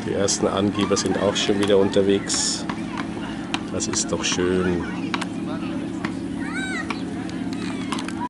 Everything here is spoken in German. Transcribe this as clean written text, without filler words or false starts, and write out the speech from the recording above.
Die ersten Angeber sind auch schon wieder unterwegs. Das ist doch schön.